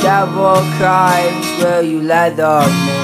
devil cries, will you let me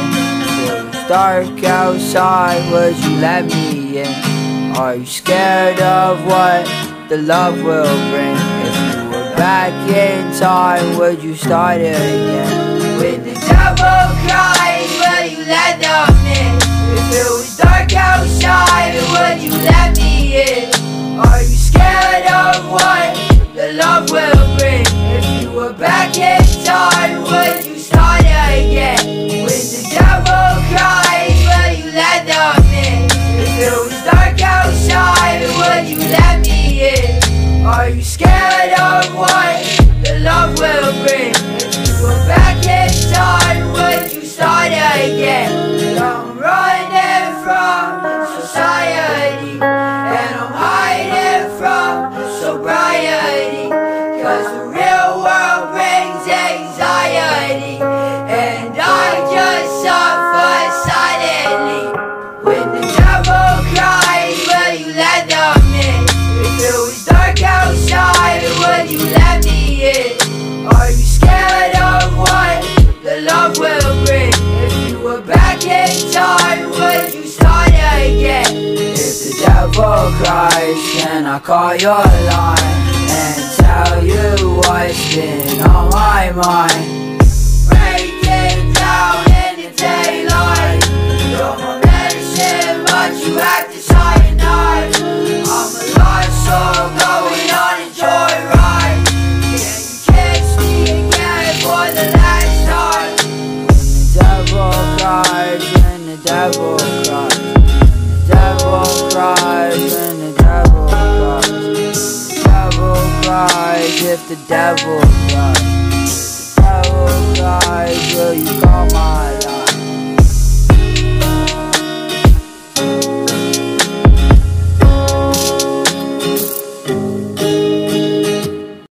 in? It's dark outside, would you let me in? Are you scared of what the love will bring? If you were back in time, would you start it again? When the devil cries, will you let in? If it was dark outside, would you let me in? Are you scared of what the love will bring? If you were back in time, would you start again? When the devil cries, will you let in? If it was dark outside, would you let me in? Are you scared of what the love will bring? If you were back in time, would you start again? I'm running from society, and I'm hiding from sobriety, 'cause the real world brings anxiety, and I just suffer silently. When the devil cries, will you let in? If it was dark outside, would you let me in? Are you scared of what the love will bring? If you were back in time, would you start again? If the devil cries, can I call your line and tell you what's been on my mind? Breaking down in the daylight, you're my medicine, but you act as cyanide. I'm a lost soul going on a joyride. Can you kiss me again for the last time? When the devil cries, when the devil cries, when the devil cries, when the devil cries, the devil cries, if the devil cries, if the devil cries, will you call my